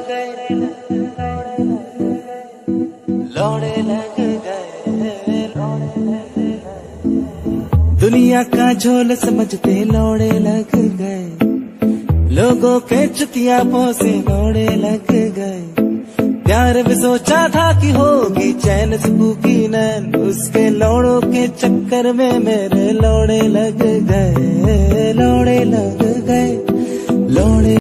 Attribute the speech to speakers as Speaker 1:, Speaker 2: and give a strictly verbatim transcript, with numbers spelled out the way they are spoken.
Speaker 1: गए, लौड़े लग गए, दुनिया का झोल समझते लौड़े लग गए, लोगों के चुतियापों से लौड़े लग गए। प्यार भी सोचा था कि होगी चैन स्पूकी नैन, उसके लौड़ों के चक्कर में मेरे लौड़े लग गए, लौड़े लग गए, लौड़े